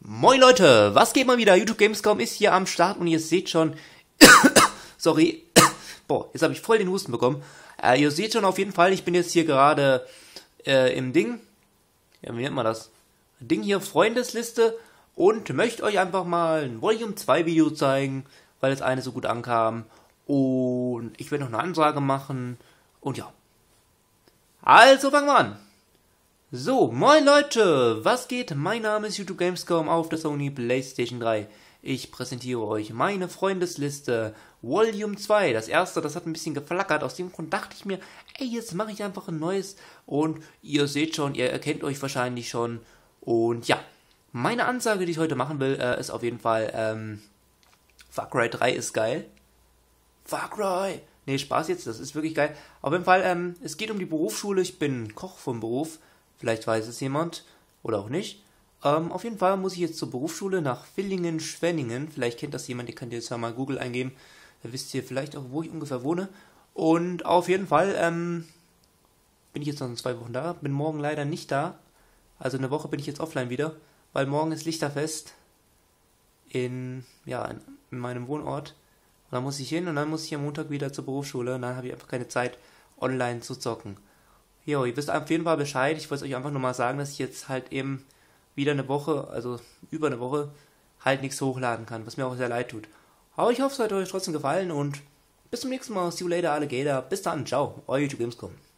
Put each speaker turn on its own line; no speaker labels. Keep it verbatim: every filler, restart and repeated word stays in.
Moin Leute, was geht mal wieder? YouTube Gamescom ist hier am Start und ihr seht schon, sorry, boah, jetzt habe ich voll den Husten bekommen. Äh, ihr seht schon auf jeden Fall, ich bin jetzt hier gerade äh, im Ding, ja, wie nennt man das? Ding hier, Freundesliste, und möchte euch einfach mal ein Volume zwei Video zeigen, weil das eine so gut ankam. Und ich werde noch eine Ansage machen und ja. Also fangen wir an. So, moin Leute, was geht? Mein Name ist YouTube Gamescom auf der Sony PlayStation drei. Ich präsentiere euch meine Freundesliste Volume zwei. Das erste, das hat ein bisschen geflackert. Aus dem Grund dachte ich mir, ey, jetzt mache ich einfach ein neues. Und ihr seht schon, ihr erkennt euch wahrscheinlich schon. Und ja, meine Ansage, die ich heute machen will, äh, ist auf jeden Fall, ähm, Far Cry drei ist geil. Far Cry! Nee, Spaß jetzt, das ist wirklich geil. Auf jeden Fall, ähm, es geht um die Berufsschule. Ich bin Koch vom Beruf. Vielleicht weiß es jemand oder auch nicht. Ähm, auf jeden Fall muss ich jetzt zur Berufsschule nach Villingen-Schwenningen. Vielleicht kennt das jemand, ihr könnt jetzt ja mal Google eingeben. Da wisst ihr vielleicht auch, wo ich ungefähr wohne. Und auf jeden Fall ähm, bin ich jetzt noch in zwei Wochen da. Bin morgen leider nicht da. Also eine Woche bin ich jetzt offline wieder. Weil morgen ist Lichterfest in, ja, in, in meinem Wohnort. Und dann muss ich hin und dann muss ich am Montag wieder zur Berufsschule. Und dann habe ich einfach keine Zeit, online zu zocken. Jo, ihr wisst auf jeden Fall Bescheid. Ich wollte euch einfach nur mal sagen, dass ich jetzt halt eben wieder eine Woche, also über eine Woche, halt nichts hochladen kann, was mir auch sehr leid tut. Aber ich hoffe, es hat euch trotzdem gefallen und bis zum nächsten Mal. See you later, Alligator. Bis dann, ciao, euer YouTube Gamescom.